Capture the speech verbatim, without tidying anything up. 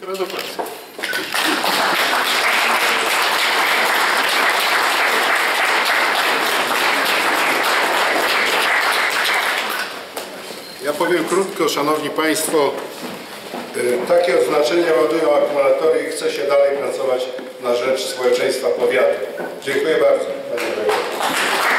Gratulacje. Ja powiem krótko, Szanowni Państwo, takie odznaczenia ładują akumulatory i chce się dalej pracować na rzecz społeczeństwa powiatu. Dziękuję bardzo, Panie Prezydencie.